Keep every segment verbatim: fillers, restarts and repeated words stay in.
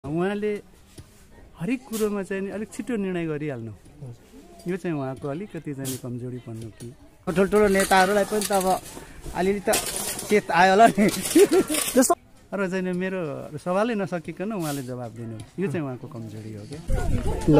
उहाँले हरेक कुरोमा चाहिँ अलिक छिटो निर्णय गरिहाल्नु, यो चाहिँ उहाँको अलिकति चाहिँ कमजोरी भन्नु कि ठुल्ठुलो नेताहरूलाई पनि त अब अलिअलि त चेत आयो होला नि। जस्तो र चाहिँ मेरो सवालै नसकिकन उहाँले जवाब दिनु, यो चाहिँ उहाँको कमजोरी हो क्या। ल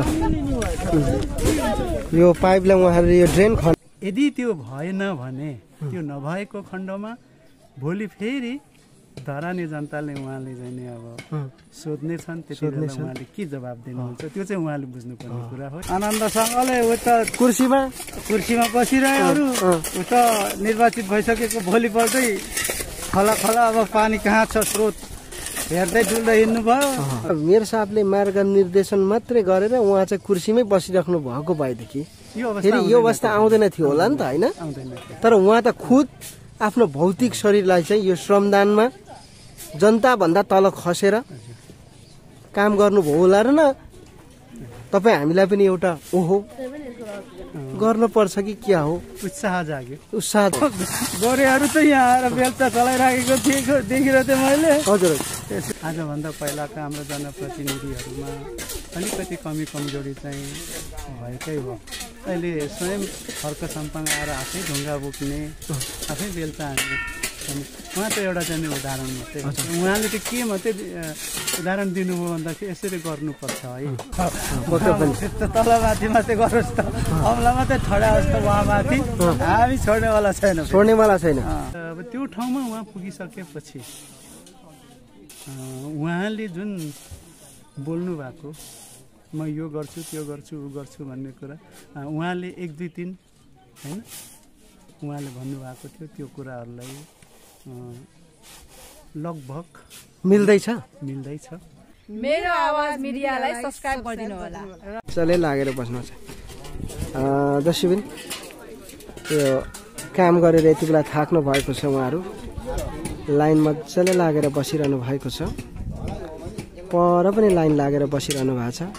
यो पाइपलाई उहाँहरूले यो ड्रेन खन यदि त्यो भएन भने त्यो नभएको खण्डमा भोलि फेरि धरानी जनताले उहाँले चाहिँ नि अब सोध्ने छन्, त्यतिबेला उहाँले के जवाब दिनुहुन्छ त्यो चाहिँ उहाँले बुझ्नुपर्ने कुरा हो। आनन्दसँगले उ त कुर्सीमा कुर्सीमा बसिरहेहरू उ त निर्वाचित भइसकेको भोलिपल्टै खला खला अब पानी कहाँ छ स्रोत हेर्दै डुल्दै हिँड्नुभयो। मेरो साहबले मार्ग निर्देशन मात्रै गरेर उहाँ चाहिँ कुर्सीमै बसिराख्नु भएको भएदेखि फेरि यो अवस्था आउँदैन थियो होला नि त, होइन? तर उहाँ त खुद आफ्नो भौतिक शरीरलाई चाहिँ यो श्रमदानमा जनताभन्दा तल खसेर काम गर्नुभयो होला र न। तपाईँ हामीलाई पनि एउटा ओहो गर्नुपर्छ कि क्या हो उत्साह जाग्यो, उत्साह गोरेहरू त यहाँ आएर बेलचा चलाइराखेको थिएको देखिरहेको थिएँ मैले। हजुर, आजभन्दा पहिलाका हाम्रो जनप्रतिनिधिहरूमा अलिकति कमी कमजोरी चाहिँ भएकै हो। अहिले स्वयं खर्क सम्पाङ आएर आफै ढुङ्गा बोक्ने, आफै बेलचा हान्ने, उहाँ त एउटा चाहिँ उदाहरण मात्रै। उहाँले त के मात्रै उदाहरण दिनुभयो भन्दाखेरि यसरी गर्नुपर्छ है, तलमाथि मात्रै गरोस् त, औँला मात्रै ठडाओस् त उहाँमाथि, हामी छोड्नेवाला छैन छोड्नेवाला छैन। अब त्यो ठाउँमा उहाँ पुगिसकेपछि उहाँले जुन बोल्नु भएको म यो गर्छु त्यो गर्छु ऊ गर्छु भन्ने कुरा उहाँले एक दुई तिन होइन उहाँले भन्नुभएको थियो, त्यो कुराहरूलाई लगभग मिल्दैछ मिल्दैछ। मेरो आवाज मिडियालाई सब्स्क्राइब गरिदिनु होला। चले लागेर बस्नु छ दर्शकबिन, यो काम गरेर यति बेला थाक्नु भएको छ। उहाँहरू लाइन मजाले लागेर बसिरहनु भएको छ, पर पनि लाइन लागेर बसिरहनु भएको छ।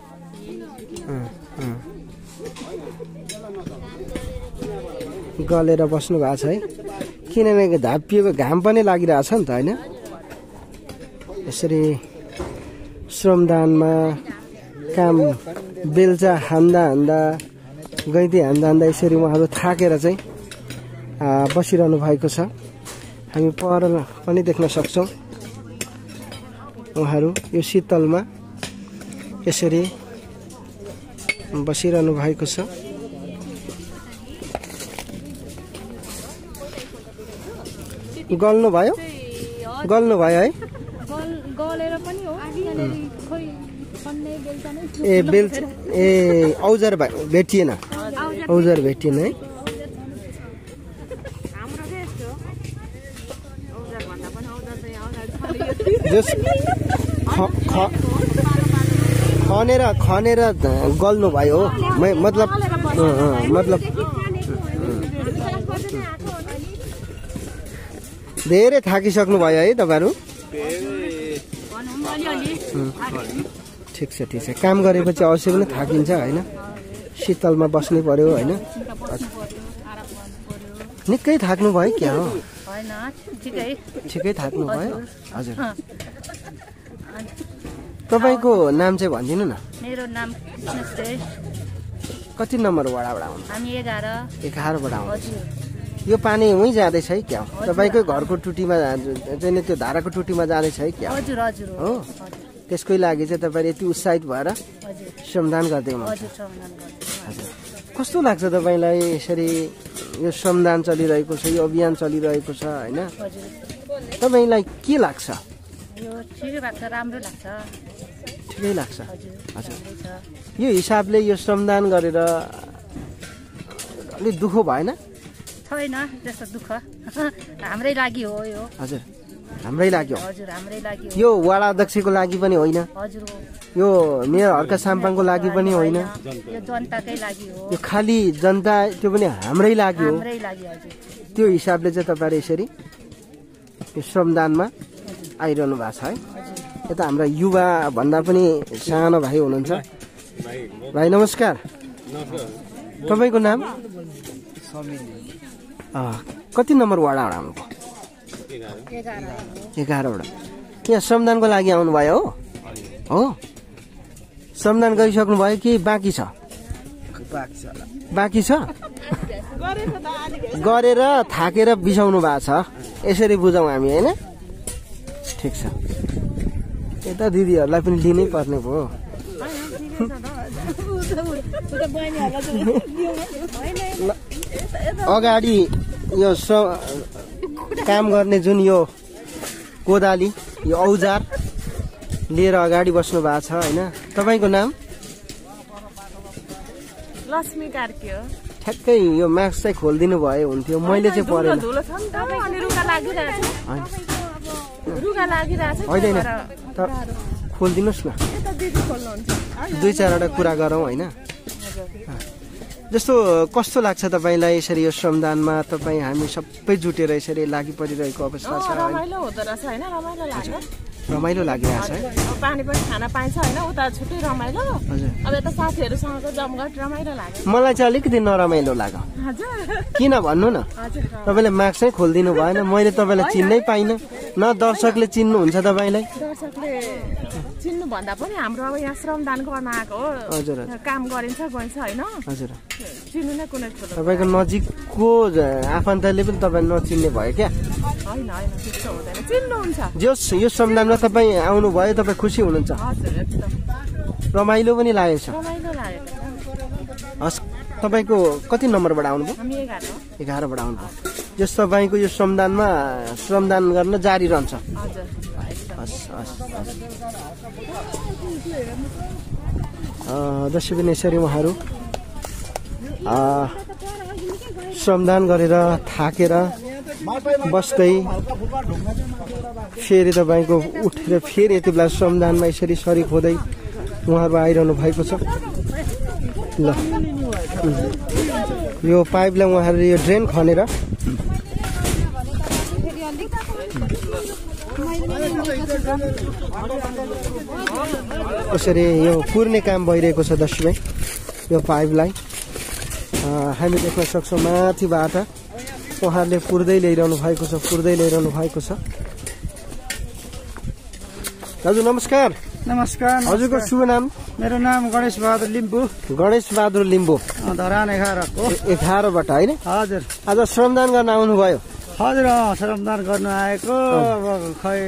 गलेर बस्नु भएको छ है, किनभने धापिएको घाम पनि लागिरहेछ नि त, होइन? यसरी श्रमदानमा काम बेल्चा हान्दा हान्दा गैँती हान्दा हान्दा यसरी उहाँहरू थाकेर चाहिँ बसिरहनु भएको छ। हामी पर पनि देख्न सक्छौँ उहाँहरू यो शीतलमा यसरी बसिरहनु भएको छ। गल्नु भयो गल्नु भयो है, ए बेल ए औजार भेटिएन, औजार भेटिएन है। खनेर खनेर गल्नु भयो हो, मतलब मतलब धेरै थाकिसक्नु भयो है तपाईँहरू। ठिक छ ठिक छ, काम गरेपछि अवश्य पनि थाकिन्छ होइन, शीतलमा बस्नै पर्यो होइन। निकै थाक्नु भयो क्या हो? ठिकै थाक्नु भयो। हजुर, तपाईँको नाम चाहिँ भनिदिनु न। मेरो नाम कति नम्बर वडाबाट आउनु? हामी एघार एघारबाट आउनु। यो पानी उहीँ जाँदैछ है क्या? तपाईँकै घरको टुटीमा चाहिँ त्यो धाराको टुटीमा जाँदैछ है क्या? हजुर हजुर हो, त्यसकै लागि चाहिँ तपाईँले यति उत्साहित भएर श्रमदान गर्दै हुनुहुन्छ। हजुर, कस्तो लाग्छ तपाईँलाई यसरी यो श्रमदान चलिरहेको छ, यो अभियान चलिरहेको छ होइन? तपाईँलाई के लाग्छ? यो ठिकै लाग्छ, राम्रो लाग्छ। ठिकै लाग्छ। हजुर, यो हिसाबले यो श्रमदान गरेर अलिक दुःख भएन? छैन त्यस्तो दुःख, हाम्रै लागि हो यो। हजुर, हाम्रै लागि हो। हजुर, हाम्रै लागि हो। यो वडा अध्यक्षको लागि पनि होइन, हजुर, यो मेयर हर्क साम्पाङको लागि पनि होइन, यो जनताकै लागि हो। यो खालि जनता, त्यो पनि हाम्रै लागि हो। हाम्रै लागि, हजुर। त्यो हिसाबले चाहिँ तपाईँले यसरी यो श्रमदानमा आइरहनु भएको छ है। यता हाम्रा युवा भन्दा पनि सानो भाइ हुनुहुन्छ। भाइ नमस्कार, तपाईँको नाम? कति नम्बर वार्डबाट आउनुभयो? एघारवटा। यहाँ श्रमदानको लागि आउनुभयो हो? हो श्रमदान गरिसक्नु भयो कि बाँकी छ बाँकी छ गरेर थाकेर बिसाउनु भएको छ यसरी बुझौँ हामी होइन ठिक छ यता दिदीहरूलाई पनि लिनै पर्ने भयो अगाडि यो काम गर्ने जुन यो कोदाली यो औजार लिएर अगाडि बस्नु भएको छ होइन तपाईँको नाम लक्ष्मी कार्की हो ठ्याक्कै यो मास्क चाहिँ खोलिदिनु भयो हुन्थ्यो मैले चाहिँ परेन होइन खोलिदिनुहोस् न दुई चारवटा कुरा गरौँ होइन जस्तो कस्तो लाग्छ तपाईँलाई यसरी यो श्रमदानमा तपाईँ हामी सबै जुटेर यसरी लागि परिरहेको अवस्था छ रमाइलो हुँदो रहेछ होइन रमाइलो लाग्यो रमाइलो लागिरहेछ है पानी पनि खान पाइन्छ होइन उता छुट्टै रमाइलो अब यता साथीहरूसँगको जमघट रमाइलो लाग्यो मलाई चाहिँ अलिकति नरमाइलो लाग्यो किन भन्नु न तपाईँले मास्क चाहिँ खोलिदिनु भएन मैले तपाईँलाई चिन्नै पाइनँ न दर्शकले चिन्नुहुन्छ तपाईँलाई दर्शकले चिन्नु भन्दा पनि हाम्रो अब यहाँ श्रमदान गर्न आएको हो हजुर काम गरिन्छ गइन्छ होइन हजुर चिन्नु नै कुनै कुरो तपाईँको नजिकको आफन्तले पनि तपाईँ नचिन्ने भयो क्या होइन होइन त्यस्तो हुँदैन चिन्नुहुन्छ जस यो श्रमदानमा तपाईँ आउनुभयो तपाईँ खुसी हुनुहुन्छ हजुर एकदम रमाइलो पनि लागेको छ रमाइलो लागेको हस् तपाईँको कति नम्बरबाट आउनुभयो हामी एघार एघारबाट आउनुभयो जस तपाईँको यो श्रमदानमा श्रमदान गर्न जारी रहन्छ हजुर हस् हस् जसै पनि यसरी उहाँहरू श्रमदान गरेर थाकेर बस्दै फेरि तपाईँको उठेर फेरि यति बेला श्रमदानमा यसरी सरिक हुँदै उहाँहरू आइरहनु भएको छ ल यो पाइपलाई उहाँहरूले यो ड्रेन खनेर यसरी यो पुर्ने काम भइरहेको छ दर्शक यो पाइपलाई हामी देख्न सक्छौँ माथिबाट उहाँहरूले पुर्दै ल्याइरहनु भएको छ पुर्दै ल्याइरहनु भएको छ हजुर नमस्कार नमस्कार हजुरको शुभ नाम मेरो नाम गणेश बहादुर लिम्बू गणेश बहादुर लिम्बू धरान एघारको एघारबाट होइन हजुर आज श्रमदान गर्न आउनुभयो हजुर श्रमदान गर्नु आएको अब खै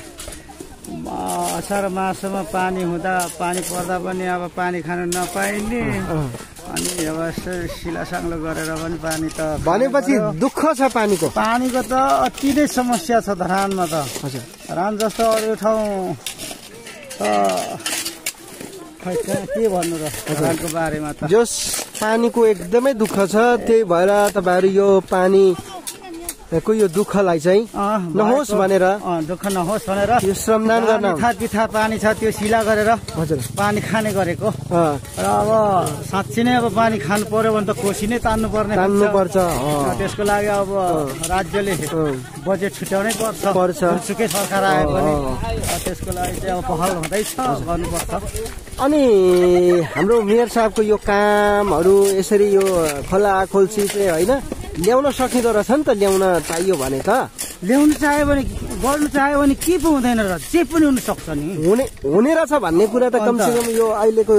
असार मासमा पानी हुँदा पानी पर्दा पनि अब पानी खान नपाइने अनि अब सिला साङ्लो गरेर पनि पानी त भनेपछि दुःख छ पानीको पानीको त अति नै समस्या छ धरानमा त हजुर धरान जस्तो अरू ठाउँ त खै के भन्नु र धरानको बारेमा त जस पानीको एकदमै दुःख छ त्यही भएर तपाईँहरू यो पानी को यो दुःखलाई चाहिँ नहोस् भनेर दुःख नहोस् भनेर यो श्रमदान गर्न पिठा पानी छ त्यो सिला गरेर हजुर पानी खाने गरेको र अब साँच्ची नै अब पानी खानु पर्यो भने त कोसी नै तान्नु पर्ने तान्नु पर्छ त्यसको लागि अब राज्यले बजेट छुट्याउनै पर्छ पर्छ सुकै सरकार आए पनि त्यसको लागि चाहिँ अब पहल हुँदैछ गर्नुपर्छ अनि हाम्रो मेयर साहबको यो कामहरू यसरी यो खोला खोल्सी चाहिँ होइन ल्याउन सकिँदो रहेछ नि त ल्याउन चाहियो भने त ल्याउनु चाह्यो भने गर्नु चाह्यो भने के पो हुँदैन र जे पनि हुन सक्छ नि हुने हुने रहेछ भन्ने कुरा त कमसेकम यो अहिलेको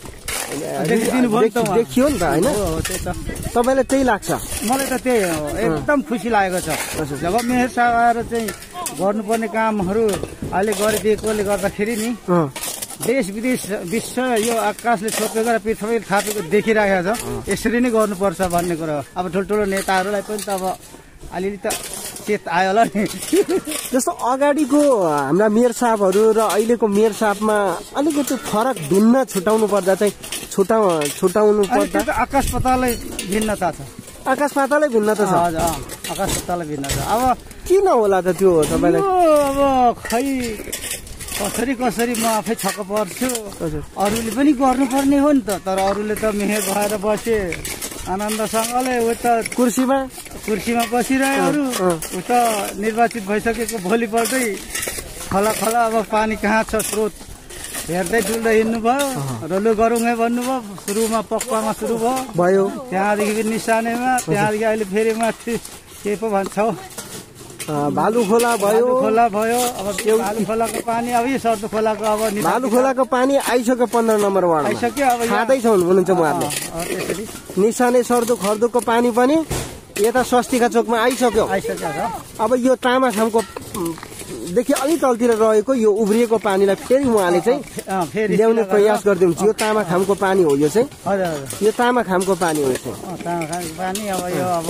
देखियो नि त होइन तपाईँलाई त्यही लाग्छ मलाई त त्यही हो एकदम खुसी लागेको छ जब मेयर साहब आएर चाहिँ गर्नुपर्ने कामहरू अहिले गरिदिएकोले गर्दाखेरि नि देश विदेश विश्व यो आकाशले छोपेको र पृथ्वीले थापेको देखिरहेको छ यसरी नै गर्नुपर्छ भन्ने कुरा अब ठुल्ठुलो नेताहरूलाई पनि त अब अलिअलि त चेत आयो होला नि जस्तो अगाडिको हाम्रा मेयर साहबहरू र अहिलेको मेयर साहबमा अलिकति फरक भिन्न छुटाउनु पर्दा चाहिँ छुटा छुटाउनु पर्दा आकाश पातालै भिन्नता छ आकाश पातालै भिन्नता छ हजुर आकाश पातालै भिन्नता अब किन होला त त्यो तपाईँलाई अब खै कसरी कसरी म आफै छक्क पर्छु अरूले पनि गर्नुपर्ने हो नि त तर अरूले त मेयर भएर बसे आनन्दसँगले उता कुर्सीमा कुर्सीमा बसिरहे अरू उता निर्वाचित भइसकेको भोलिपल्टै खला खला अब पानी कहाँ छ स्रोत हेर्दै डुल्दै हिँड्नुभयो र लु गरौँ है भन्नुभयो सुरुमा पक्वामा सुरु भयो भयो त्यहाँदेखि निशानेमा त्यहाँदेखि अहिले फेरि माथि के पो भन्छौ भालु खोला भयो खोला भयो अब भालु खोलाको पानी अब यो सर्दो खोलाको अब भालु खोलाको पानी आइसक्यो पन्ध्र नम्बर वार्डमा आइसक्यो अब खाँदैछ हुनुहुन्छ उहाँहरूले त्यसरी निशाने सर्दो खर्दोको पानी पनि यता स्वस्तिका चोकमा आइसक्यो आइसक्यो र अब यो तामाखामको देखि अलि तलतिर रहेको यो उब्रिएको पानीलाई फेरि उहाँले चाहिँ फेरि ल्याउने प्रयास गर्दै हुन्छ यो तामाखामको पानी हो यो चाहिँ हजुर हजुर यो तामाखामको पानी हो यो चाहिँ तामाखामको पानी अब यो अब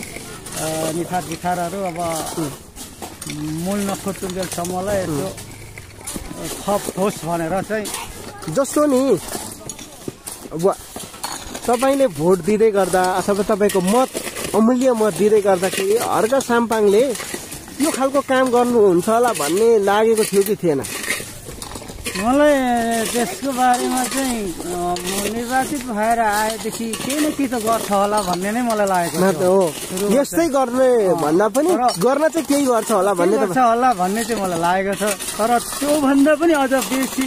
निथार पिथारहरू अब मूल नखुट्टुन्जेलसम्मलाई यसो थप होस् भनेर चाहिँ जस्तो नि अब तपाईँले भोट दिँदै गर्दा अथवा तपाईँको मत अमूल्य मत दिँदै गर्दाखेरि हर्क साम्पाङले यो खालको काम गर्नुहुन्छ होला भन्ने लागेको थियो कि थिएन मलाई त्यसको बारेमा चाहिँ निर्वाचित भएर आएदेखि केही न केही त गर्छ होला भन्ने नै मलाई लागेको हो यस्तै गर्ने भन्दा पनि गर्न चाहिँ केही गर्छ होला भन्ने गर्छ होला भन्ने चाहिँ मलाई लागेको छ तर त्योभन्दा पनि अझ बेसी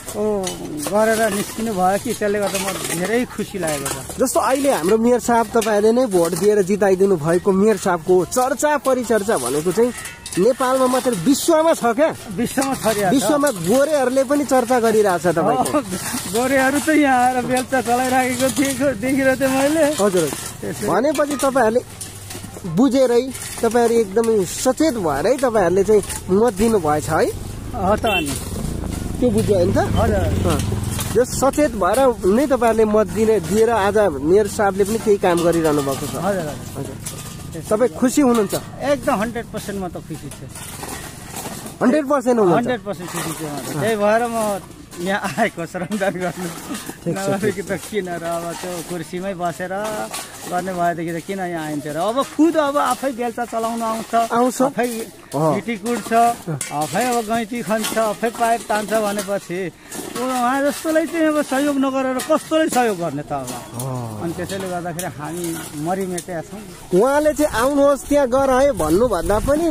गरेर निस्किनु भयो कि त्यसले गर्दा म धेरै खुसी लागेको छ जस्तो अहिले हाम्रो मेयर साहब तपाईँहरूले नै भोट दिएर जिताइदिनु भएको मेयर साहबको चर्चा परिचर्चा भनेको चाहिँ नेपालमा मात्र विश्वमा छ क्या विश्वमा छ विश्वमा गोरेहरूले पनि चर्चा गरिरहेछ तपाईँको गोरेहरू त यहाँ आएर बेलचा चलाइराखेको थिएको देखिरहेको थिएँ मैले हजुर भनेपछि तपाईँहरूले बुझेरै तपाईँहरू एकदमै सचेत भएरै तपाईँहरूले चाहिँ मत दिनु भएछ है हो त अनि त्यो बुझ्यो होइन त हजुर जो सचेत भएर नै तपाईँहरूले मत दिने दिएर आज मेयर साहबले पनि केही काम गरिरहनु भएको छ हजुर हजुर तपाईँ खुसी हुनुहुन्छ एकदम हन्ड्रेड पर्सेन्ट म त खुसी छु हन्ड्रेड पर्सेन्ट हुनुहुन्छ हन्ड्रेड पर्सेन्ट खुसी छु त्यही भएर म यहाँ आएको श्रमदान गर्नु नभएदेखि त किन र अब त्यो कुर्सीमै बसेर गर्ने भएदेखि त किन यहाँ आइन्थ्यो र अब खुद अब आफै बेलचा चलाउनु आउँछ आउँछ आफै गिटी कुट्छ आफै अब गैँती खन्छ आफै पाइप तान्छ भनेपछि उहाँ जस्तोलाई चाहिँ अब सहयोग नगरेर कस्तोलाई सहयोग गर्ने त अब अनि त्यसैले गर्दाखेरि हामी मरिमेटेका छौँ उहाँले चाहिँ आउनुहोस् त्यहाँ गर है भन्नुभन्दा पनि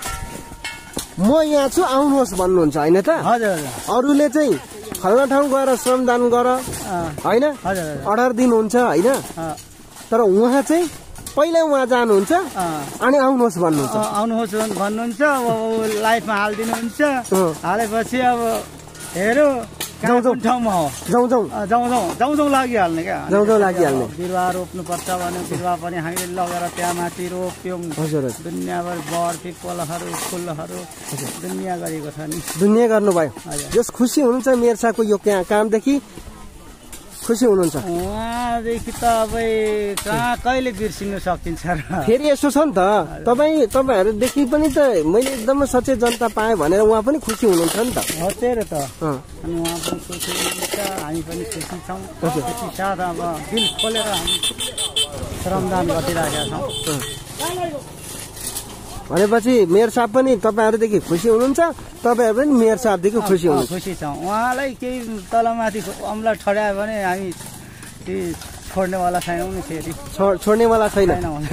म यहाँ छु आउनुहोस् भन्नुहुन्छ होइन त हजुर अरूले चाहिँ फल्ना ठाउँ गएर श्रमदान गर होइन अठार दिन हुन्छ होइन तर उहाँ चाहिँ पहिला उहाँ जानुहुन्छ अनि आउनुहोस् भन्नुहुन्छ आउनुहोस् भन्नुहुन्छ अब लाइफमा हालिदिनुहुन्छ हालेपछि अब हेऱ्यो जाउँ ठाउँमा हो जाउँ जाउँ जाउँ जाउँ जाउँ जाउँ लागिहाल्ने क्या जाउँ जाउँ लागिहाल्ने बिरुवा रोप्नुपर्छ भने बिरुवा पनि हामीले लगेर त्यहाँ माथि रोप्यौँ हजुर दुनियाँभर बर पिपलहरू फुलहरू दुनियाँ गरेको छ नि दुनियाँ गर्नुभयो जस खुसी हुनुहुन्छ मेयर साहबको यो कामदेखि खुसी हुनुहुन्छ उहाँदेखि त अब कहाँ कहिले बिर्सिनु सकिन्छ र फेरि यसो छ नि त तपाईँ तपाईँहरूदेखि पनि त मैले एकदमै सचेत जनता पाएँ भनेर उहाँ पनि खुसी हुनुहुन्छ नि त हो त्यही त अनि उहाँ पनि खुसी हुनुहुन्छ हामी पनि खुसी छौँ खुसी साथ अब दिल खोलेर हामी श्रमदान गरिरहेका छौँ भनेपछि मेयर साहब पनि तपाईँहरूदेखि खुसी हुनुहुन्छ तपाईँहरू पनि मेयर साहबदेखि खुसी हुनुहुन्छ खुसी छौँ उहाँलाई केही तलमाथि अम्ला ठड्यायो भने हामी छोड्नेवाला छैनौँ नि फेरि छोड्नेवाला छैन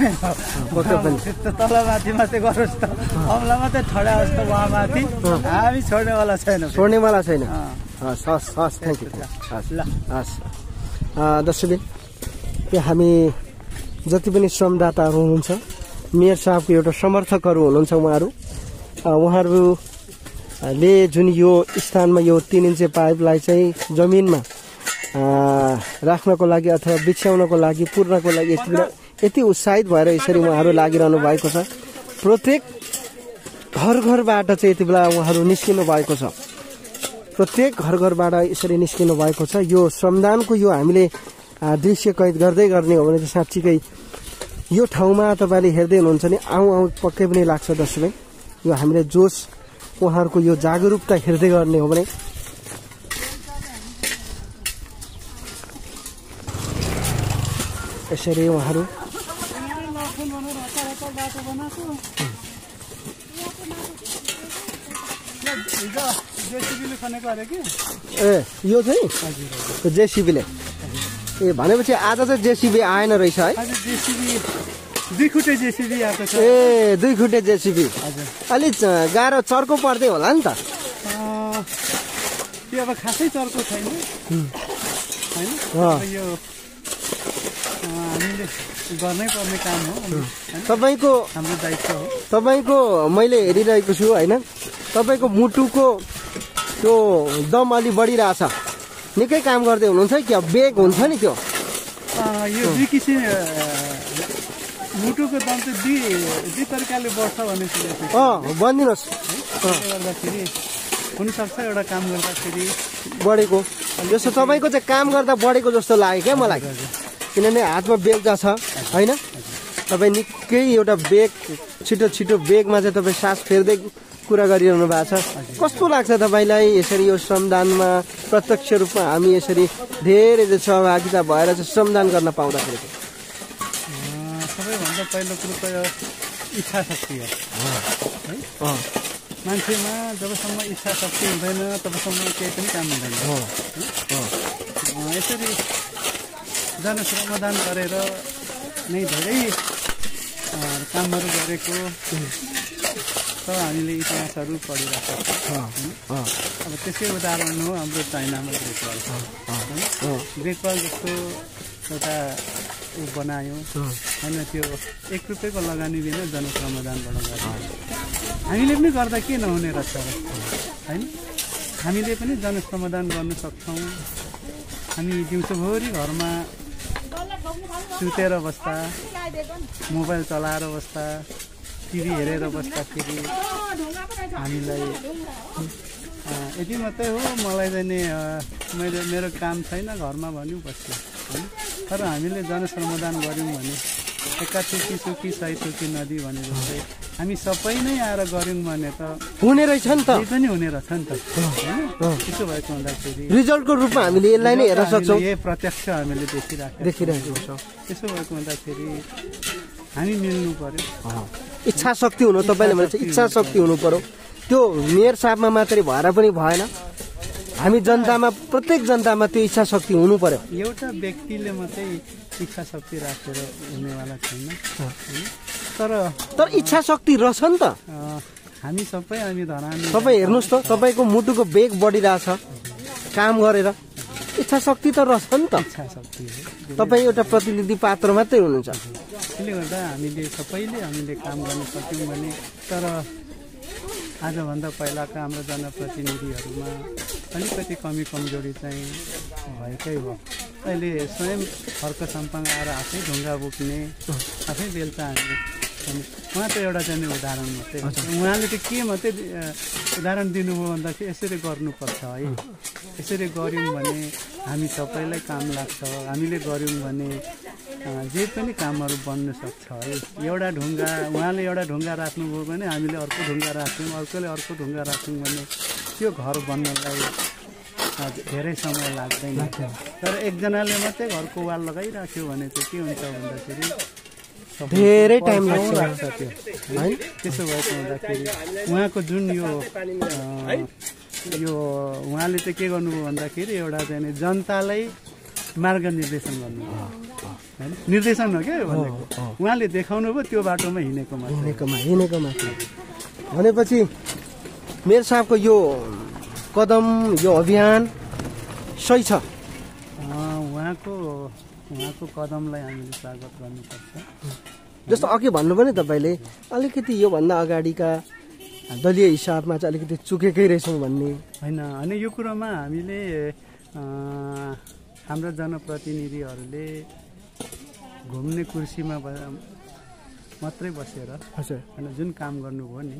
तलमाथि मात्रै गरोस् त अम्ला मात्रै ठड्याओस् त उहाँमाथि हामी छोड्नेवाला छैनौँ छोड्नेवाला छैन हस् हस् हस् थ्याङ्क यू हस् ल हस् दर्शकबिन के हामी जति पनि श्रमदाताहरू हुनुहुन्छ मेयर साहबको एउटा समर्थकहरू हुनुहुन्छ उहाँहरू उहाँहरूले जुन यो स्थानमा यो तीन इन्चे पाइपलाई चाहिँ जमिनमा राख्नको लागि अथवा बिछ्याउनको लागि पुर्नको लागि यति उत्साहित भएर यसरी उहाँहरू लागिरहनु भएको छ प्रत्येक घर घरबाट चाहिँ यति बेला उहाँहरू निस्किनु भएको छ प्रत्येक घर घरबाट यसरी निस्किनु भएको छ यो श्रमदानको यो हामीले दृश्य कैद गर्दै गर्ने हो भने चाहिँ साँच्चीकै यो ठाउँमा तपाईँले हेर्दै हुनुहुन्छ नि आउँ आउँ पक्कै पनि लाग्छ दर्शकले यो हामीले जोस उहाँहरूको यो जागरुकता हेर्दै गर्ने हो भने यसरी उहाँहरू ए यो चाहिँ जेसिबीले ए भनेपछि आज चाहिँ जेसिबी आएन रहेछ है दुई खुट्टे जेसिबी आएको छ ए दुई खुट्टे जेसिबी अलिक गाह्रो चर्को पर्दै होला नि त त्यो अब खासै चर्को छैन हैन यो हामीले गर्नै पर्ने काम हो, तपाईँको हाम्रो दायित्व हो। तपाईँको मैले हेरिरहेको छु होइन, तपाईँको मुटुको त्यो दम अलि बढिरहेछ, निकै काम गर्दै हुनुहुन्छ क्या? बेग हुन्छ नि त्यो, यो दुई किसिम मुटुको दम चाहिँ दुई दुई तरिकाले बढ्छ भन्ने सुनेको छु। अँ भनिदिनुहोस्। त्यसले गर्दाखेरि हुनसक्छ एउटा काम गर्दाखेरि बढेको जस्तो तपाईँको चाहिँ काम गर्दा बढेको जस्तो लाग्यो क्या मलाई, किनभने हातमा बेग छ होइन, तपाईँ निकै एउटा बेग छिटो छिटो बेगमा चाहिँ तपाईँ सास फेर्दै कुरा गरिरहनु भएको छ। कस्तो लाग्छ तपाईँलाई यसरी यो श्रमदानमा प्रत्यक्ष रूपमा हामी यसरी धेरै सहभागिता भएर चाहिँ श्रमदान गर्न पाउँदाखेरि? सबैभन्दा पहिलो कुरो त इच्छा शक्ति हो है। मान्छेमा जबसम्म इच्छा शक्ति हुँदैन तबसम्म केही पनि काम हुँदैन। यसरी जनश्रमदान गरेर नै धेरै कामहरू गरेको त हामीले इतिहासहरू पढिरहेको छौँ। अब त्यसै उदाहरण हो हाम्रो चाइनामा ग्रेट वाल। ग्रेट वाल जस्तो एउटा ऊ बनायो होइन, त्यो एक रुपियाँको लगानी बिना जनश्रमदानबाट गर्यो। हामीले पनि गर्दा के नहुने रहेछ होइन, हामीले पनि जनश्रमदान गर्न सक्छौँ। हामी दिउँसोभरि घरमा सुतेर बस्दा, मोबाइल चलाएर बस्दा, टिभी हेरेर बस्दाखेरि हामीलाई यति मात्रै हो, मलाई चाहिँ नि मैले मेरो काम छैन घरमा भन्यो बस्यो होइन। तर हामीले जनश्रमदान गऱ्यौँ भने एका थुकी सुकी सय थुकी नदी भने जस्तै हामी सबै नै आएर गऱ्यौँ भने त हुने रहेछ नि त, केही पनि हुने रहेछ नि त होइन। त्यसो भएको हुँदाखेरि रिजल्टको रूपमा हामीले यसलाई नै हेर्न सक्छौँ, यही प्रत्यक्ष हामीले देखिराखेको देखिरहेको छौँ। त्यसो भएको हुँदाखेरि हामी मिल्नु पर्यो। इच्छा शक्ति हुनु, तपाईँले भने चाहिँ इच्छा शक्ति हुनु पर्यो। त्यो मेयर साहबमा मात्रै भएर पनि भएन, हामी जनतामा प्रत्येक जनतामा त्यो इच्छा शक्ति हुनु पर्यो। एउटा व्यक्तिले मात्रै इच्छा शक्ति राखेर हुनेवाला छैन, तर तर इच्छा शक्ति रहेछ नि त। हामी सबै हामी धरानी तपाईँ हेर्नुहोस् त, तपाईँको मुटुको बेग बढिरहेछ काम गरेर, इच्छा शक्ति त रहेछ नि त। इच्छा शक्ति हो, तपाईँ एउटा प्रतिनिधि पात्र मात्रै हुनुहुन्छ। त्यसले गर्दा हामीले सबैले हामीले काम गर्न सक्यौँ भने, तर आजभन्दा पहिलाका हाम्रो जनप्रतिनिधिहरूमा अलिकति कमी कमजोरी चाहिँ भएकै हो। अहिले स्वयं फर्क सम्पाङ आएर आफै ढुङ्गा बोक्ने, आफै बेल्चा हान्ने, उहाँ त एउटा चाहिँ उदाहरण मात्रै। उहाँले त के मात्रै उदाहरण दिनुभयो भन्दाखेरि यसरी गर्नुपर्छ है, यसरी गऱ्यौँ भने हामी सबैलाई काम लाग्छ, हामीले गऱ्यौँ भने जे पनि कामहरू बन्न सक्छ है। एउटा ढुङ्गा उहाँले एउटा ढुङ्गा राख्नुभयो भने हामीले अर्को ढुङ्गा राख्यौँ, अर्कोले अर्को ढुङ्गा राख्यौँ भने त्यो घर बन्नलाई धेरै समय लाग्दैन। तर एकजनाले मात्रै घरको वाल लगाइराख्यो भने चाहिँ के हुन्छ भन्दाखेरि धेरै टाइम लाग्छ त्यो है। त्यसो भएको हुँदाखेरि उहाँको जुन यो यो उहाँले चाहिँ के गर्नुभयो भन्दाखेरि एउटा चाहिँ जनतालाई मार्ग निर्देशन गर्नु होइन, निर्देशन हो क्या भनेको। उहाँले देखाउनु भयो त्यो बाटोमा हिँडेको हिँडेकोमा हिँडेको मात्र। भनेपछि मेयर साहबको यो कदम, यो अभियान सही छ। उहाँको उहाँको कदमलाई हामीले स्वागत गर्नुपर्छ। जस्तो अघि भन्नुभयो नि तपाईँले, अलिकति योभन्दा अगाडिका दलीय हिसाबमा चाहिँ अलिकति चुकेकै रहेछौँ भन्ने होइन। अनि यो कुरोमा हामीले हाम्रा जनप्रतिनिधिहरूले घुम्ने कुर्सीमा मात्रै बसेर होइन जुन काम गर्नुभयो नि,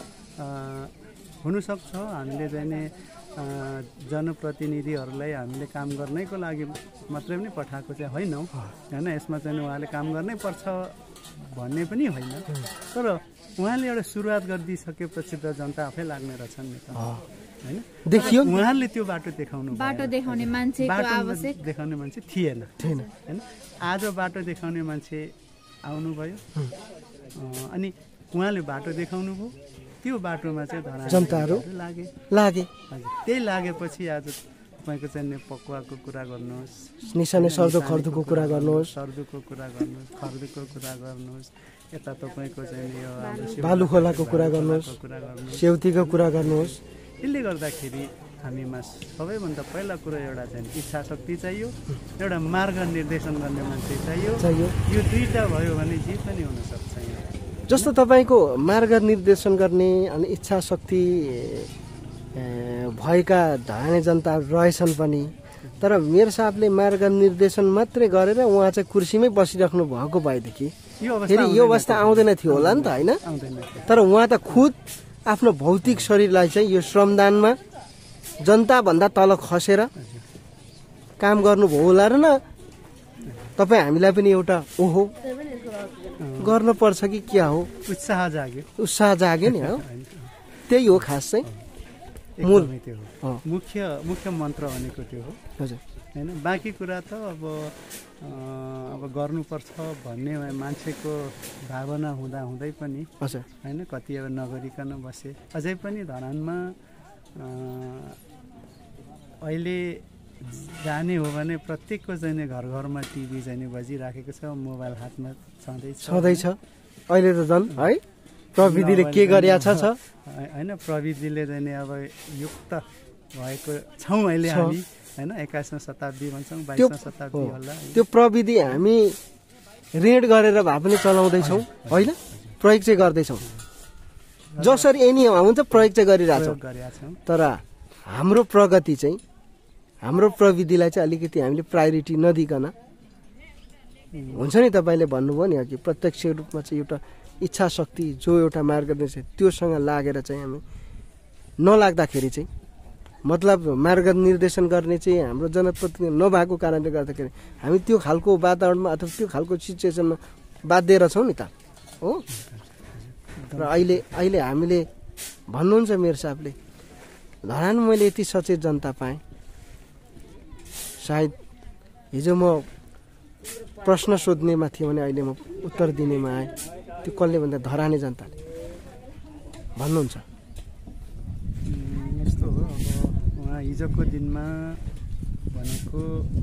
हुनसक्छ हामीले चाहिँ नि जनप्रतिनिधिहरूलाई हामीले काम गर्नैको लागि मात्रै पनि पठाएको चाहिँ होइनौँ होइन। यसमा चाहिँ उहाँले काम गर्नै पर्छ भन्ने पनि होइन, तर उहाँले एउटा सुरुवात गरिदिइसकेपछि त जनता आफै लाग्ने रहेछन् नि त होइन। देखियो उहाँले त्यो बाटो देखाउनु, बाटो देखाउने मान्छेको आवश्यक देखाउने मान्छे थिएन थिएन होइन। आज बाटो देखाउने मान्छे आउनुभयो, अनि उहाँले बाटो देखाउनु भयो, त्यो बाटोमा चाहिँ जनताहरू लागे लागे हजुर। त्यही लागेपछि आज तपाईँको चाहिँ पकुवाको कुरा गर्नुहोस्, निशाने सर्दो खर्दुको कुरा गर्नुहोस्, सर्दुको कुरा गर्नुहोस्, खर्दुको कुरा गर्नुहोस्, यता तपाईँको चाहिँ यो बालु खोलाको कुरा गर्नुहोस्, सेउतीको कुरा गर्नुहोस्। यसले गर्दाखेरि हामीमा सबैभन्दा पहिला कुरो एउटा चाहिँ इच्छा शक्ति चाहियो, एउटा मार्ग निर्देशन गर्ने मान्छे चाहियो। यो दुईटा भयो भने जे पनि हुन सक्छ। जस्तो तपाईँको मार्ग निर्देशन गर्ने अनि इच्छा शक्ति भएका धरानी जनता रहेछन् पनि, तर मेयर साहबले मार्ग निर्देशन मात्रै गरेर उहाँ चाहिँ कुर्सीमै बसिराख्नु भएको भएदेखि फेरि यो अवस्था आउँदैन थियो होला नि त, होइन? तर उहाँ त खुद आफ्नो भौतिक शरीरलाई चाहिँ यो श्रमदानमा जनताभन्दा तल खसेर काम गर्नुभयो होला र न। तपाईँ हामीलाई पनि एउटा ओहो गर्नुपर्छ कि क्या हो उत्साह जाग्यो, उत्साह जाग्यो नि। हो, त्यही हो खास चाहिँ मूल मुख्य मुख्य मन्त्र भनेको त्यो हो। हजुर, होइन? बाँकी कुरा त अब अब गर्नुपर्छ भन्ने मान्छेको भावना हुँदा हुँदै पनि हजुर, होइन, कति अब नगरिकन बसे। अझै पनि धरानमा अहिले जाने हो भने प्रत्येकको चाहिँ घर घरमा टिभी चाहिँ बजिराखेको छ, मोबाइल हातमा छँदैछ छँदैछ। अहिले त झन् है प्रविधिले के गरिया छ होइन, प्रविधिले चाहिँ अब युक्त भएको छौँ अहिले हामी, होइन? एक्काइसौँ शताब्दी भन्छौँ, बाइसौँ शताब्दी होला। त्यो प्रविधि हामी ऋण गरेर भए पनि चलाउँदैछौँ, होइन? प्रयोग चाहिँ गर्दैछौँ, जसरी एनी हुन्छ प्रयोग चाहिँ गरिरहेछौँ। तर हाम्रो प्रगति चाहिँ, हाम्रो प्रविधिलाई चाहिँ अलिकति हामीले प्रायोरिटी नदिकन, हुन्छ नि तपाईँले भन्नुभयो नि अघि, प्रत्यक्ष रूपमा चाहिँ एउटा इच्छा शक्ति जो एउटा मार्ग निर्देशन त्योसँग लागेर चाहिँ हामी नलाग्दाखेरि चाहिँ, मतलब मार्ग निर्देशन गर्ने चाहिँ हाम्रो जनप्रतिनिधि नभएको कारणले गर्दाखेरि हामी त्यो खालको वातावरणमा अथवा त्यो खालको सिचुएसनमा बाध्य रहेछौँ नि त, हो? र अहिले अहिले हामीले भन्नुहुन्छ मेयर साहबले, धरानमा मैले यति सचेत जनता पाएँ, सायद हिजो म प्रश्न सोध्नेमा थियो भने अहिले म उत्तर दिनेमा आएँ। त्यो कसले भन्दा धरानी जनताले भन्नुहुन्छ। यस्तो हो, अब उहाँ हिजोको दिनमा भनेको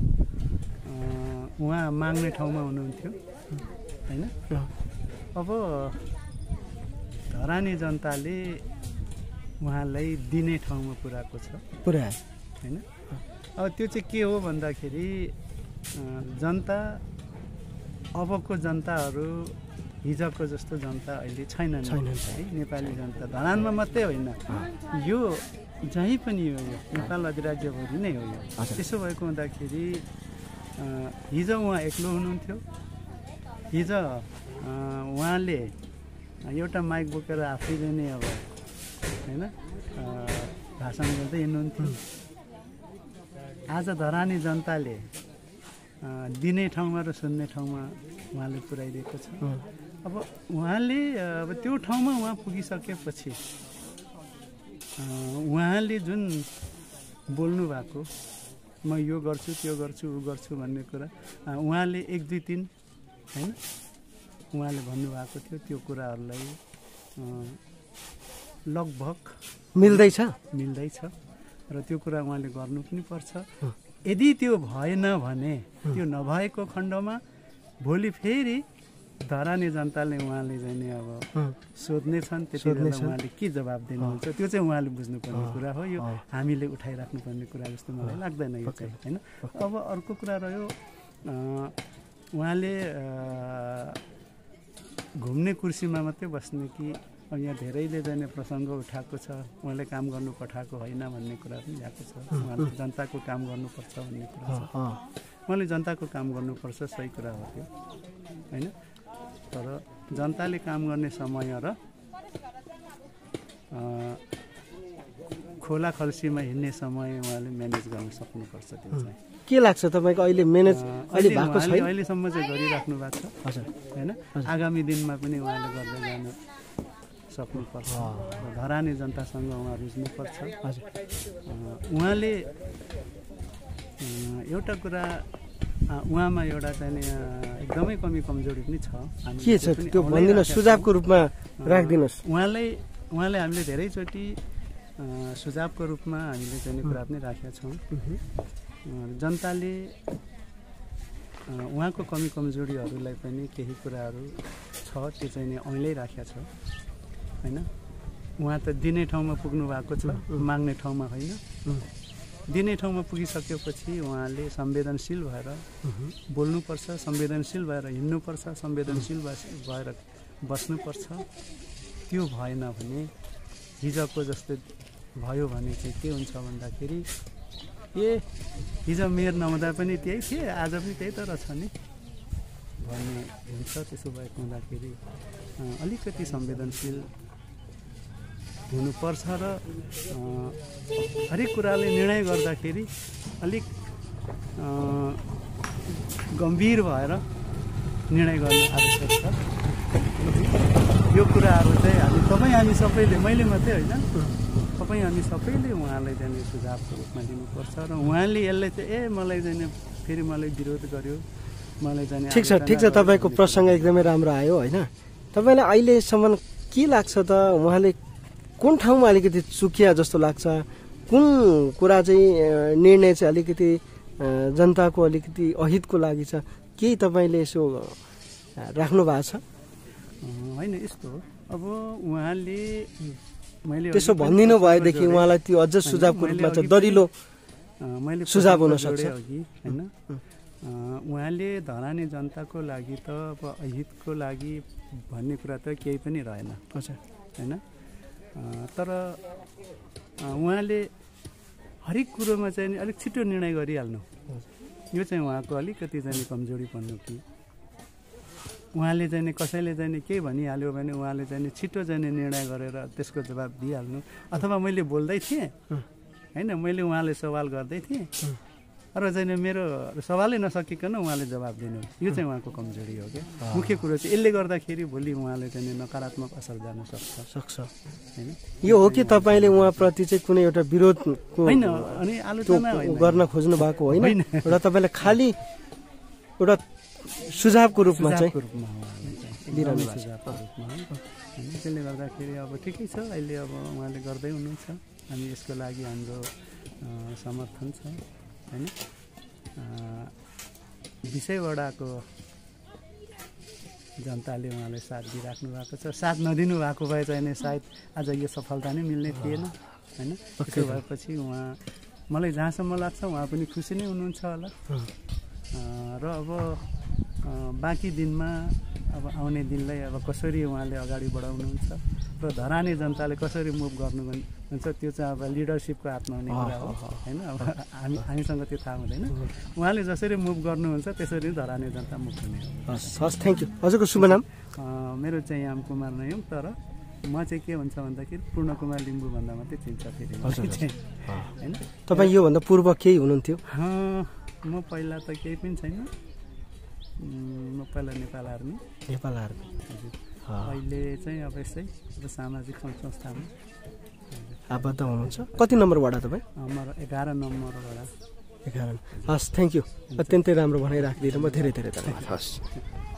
उहाँ माग्ने ठाउँमा हुनुहुन्थ्यो, होइन? अब धरानी जनताले उहाँलाई दिने ठाउँमा पुऱ्याएको छ, पुऱ्याए, होइन? अब त्यो चाहिँ के हो भन्दाखेरि जनता, अबको जनताहरू हिजोको जस्तो जनता अहिले छैनन् है। नेपाली जनता धरानमा मात्रै होइन, यो जहीँ पनि हो, यो नेपाल अधिराज्यभरि नै हो यो। त्यसो भएको हुँदाखेरि हिजो उहाँ एक्लो हुनुहुन्थ्यो, हिजो उहाँले एउटा माइक बोकेर आफैले नै अब, होइन, भाषण गर्दै हिँड्नुहुन्थ्यो। आज धरानी जनताले दिने ठाउँमा र सुन्ने ठाउँमा उहाँले पुर्याइदिएको छ। अब उहाँले अब त्यो ठाउँमा उहाँ पुगिसकेपछि उहाँले जुन बोल्नु भएको, म यो गर्छु त्यो गर्छु ऊ गर्छु भन्ने कुरा उहाँले एक दुई तिन, होइन, उहाँले भन्नुभएको थियो, त्यो कुराहरूलाई लगभग मिल्दैछ मिल्दैछ र त्यो कुरा उहाँले गर्नु पनि पर्छ। यदि त्यो भएन भने, त्यो नभएको खण्डमा भोलि फेरि धरानी जनताले उहाँले चाहिँ अब सोध्ने छन्, त्यति बेला उहाँले के जवाब दिनुहुन्छ त्यो चाहिँ उहाँले बुझ्नुपर्ने कुरा हो। यो हामीले उठाइराख्नुपर्ने कुरा जस्तो मलाई लाग्दैन यो चाहिँ, होइन? अब अर्को कुरा रह्यो, उहाँले घुम्ने कुर्सीमा मात्रै बस्ने कि अब यहाँ धेरैले जाने प्रसङ्ग उठाएको छ, उहाँले काम गर्नु पठाएको होइन भन्ने कुरा पनि आएको छ। उहाँले जनताको काम गर्नुपर्छ भन्ने कुरा छ, उहाँले जनताको काम गर्नुपर्छ, सही कुरा हो त्यो, होइन? तर जनताले काम गर्ने समय र खोला खल्सीमा हिँड्ने समय उहाँले म्यानेज गर्न सक्नुपर्छ। त्यो चाहिँ के लाग्छ तपाईँको अहिले म्यानेज अहिले भएको छैन? अहिलेसम्म चाहिँ गरिराख्नु भएको छ, हजुर, होइन? आगामी दिनमा पनि उहाँले गर्दै जानु सक्नुपर्छ। धरानी जनतासँग उहाँ रुज्नुपर्छ। हजुर, उहाँले एउटा कुरा, उहाँमा एउटा चाहिँ एकदमै कमी कमजोरी पनि छ। के छ त्यो भनिदिनु, सुझावको रूपमा राखिदिनुहोस्। उहाँलाई उहाँले हामीले धेरैचोटि सुझावको रूपमा हामीले चाहिँ कुरा पनि राखेका छौँ। जनताले उहाँको कमी कमजोरीहरूलाई पनि केही कुराहरू छ, त्यो चाहिँ अहिले राखेका छ, होइन? उहाँ त दिने ठाउँमा पुग्नु भएको छ, माग्ने ठाउँमा होइन। दिने ठाउँमा पुगिसकेपछि उहाँले संवेदनशील भएर बोल्नुपर्छ, संवेदनशील भएर हिँड्नुपर्छ, संवेदनशील भएर बस्नुपर्छ। त्यो भएन भने हिजोको जस्तो भयो भने चाहिँ के हुन्छ भन्दाखेरि ए हिजो मेयर नहुँदा पनि त्यही थिए, आज पनि त्यही त रहेछ नि भन्ने हुन्छ। त्यसो भएको हुँदाखेरि अलिकति संवेदनशील हुनुपर्छ र हरेक कुराले निर्णय गर्दाखेरि अलिक गम्भीर भएर निर्णय गर्न आवश्यक छ। यो कुराहरू चाहिँ हामी तपाईँ हामी सबैले, मैले मात्रै होइन, तपाईँ हामी सबैले उहाँलाई जाने सुझावको रूपमा दिनुपर्छ र उहाँले यसलाई चाहिँ ए मलाई जाने फेरि मलाई विरोध गर्यो, मलाई जाने। ठिक छ, ठिक छ, तपाईँको प्रसङ्ग एकदमै राम्रो आयो होइन। तपाईँलाई अहिलेसम्म के लाग्छ त, उहाँले कुन ठाउँमा अलिकति चुकिया जस्तो लाग्छ, कुन कुरा चाहिँ निर्णय चाहिँ अलिकति जनताको अलिकति अहितको लागि छ, केही तपाईँले यसो राख्नु भएको छ? होइन यस्तो हो, अब उहाँले मैले त्यसो भनिदिनु भएदेखि उहाँलाई त्यो अझ सुझावको रूपमा चाहिँ दरिलो मैले सुझाव हुन सक्छ अघि होइन। उहाँले धराने जनताको लागि त अब अहितको लागि भन्ने कुरा त केही पनि रहेन होइन। तर उहाँले हरेक कुरोमा चाहिँ अलिक छिटो निर्णय गरिहाल्नु, यो चाहिँ उहाँको अलिकति चाहिँ कमजोरी भन्नु कि उहाँले चाहिँ कसैले चाहिँ के भनिहाल्यो भने उहाँले चाहिँ छिटो चाहिँ निर्णय गरेर त्यसको जवाब दिइहाल्नु। अथवा मैले बोल्दै थिएँ होइन, मैले उहाँले सवाल गर्दै थिएँ र चाहिँ मेरो सवालै नसकिकन उहाँले जवाब दिनु, यो चाहिँ उहाँको कमजोरी हो क्या। मुख्य कुरो चाहिँ यसले गर्दाखेरि भोलि उहाँले चाहिँ नकारात्मक असर जान सक्छ सक्छ होइन। यो हो कि तपाईँले उहाँप्रति चाहिँ कुनै एउटा विरोध होइन अनि आलोचना गर्न खोज्नु भएको होइन, एउटा तपाईँले खालि एउटा सुझावको रूपमा चाहिँ दिइरहनु भएको छ। त्यसले गर्दाखेरि अब ठिकै छ, अहिले अब उहाँले गर्दै हुनुहुन्छ, हामी यसको लागि हाम्रो समर्थन छ होइन। विषयवटाको जनताले उहाँलाई साथ दिइराख्नु भएको छ, साथ नदिनु भएको भए चाहिँ सायद आज यो सफलता नै मिल्ने थिएन होइन। त्यसो भएपछि उहाँ मलाई जहाँसम्म लाग्छ उहाँ पनि खुसी नै हुनुहुन्छ होला र अब बाँकी दिनमा अब आउने दिनलाई अब कसरी उहाँले अगाडि बढाउनुहुन्छ र धराने जनताले कसरी मुभ गर्नुहुन्छ त्यो चाहिँ अब लिडरसिपको हातमा हुने कुरा हो होइन। अब हामी हामीसँग त्यो थाहा हुँदैन, उहाँले जसरी मुभ गर्नुहुन्छ त्यसरी धराने जनता मुभ हुने हो। हस् हस्, थ्याङ्क यू। हजुरको शुभ नाम? मेरो चाहिँ याम कुमार नयौँ, तर म चाहिँ के हुन्छ भन्दाखेरि पूर्ण कुमार लिम्बू भन्दा मात्रै चिन्छ फेरि होइन। तपाईँ योभन्दा पूर्व केही हुनुहुन्थ्यो? म पहिला त केही पनि छैन, म पहिला नेपाल आर्मी नेपाल आर्मी हजुर। अहिले चाहिँ अब यसै सामाजिक सङ्घ संस्थामा आबद्ध हुनुहुन्छ। कति नम्बरबाट तपाईँ? म एघार नम्बरबाट। एघार। हस्, थ्याङ्क यू। अत्यन्तै राम्रो भनाइ राखिदिनु म धेरै धेरै धन्यवाद। हस्।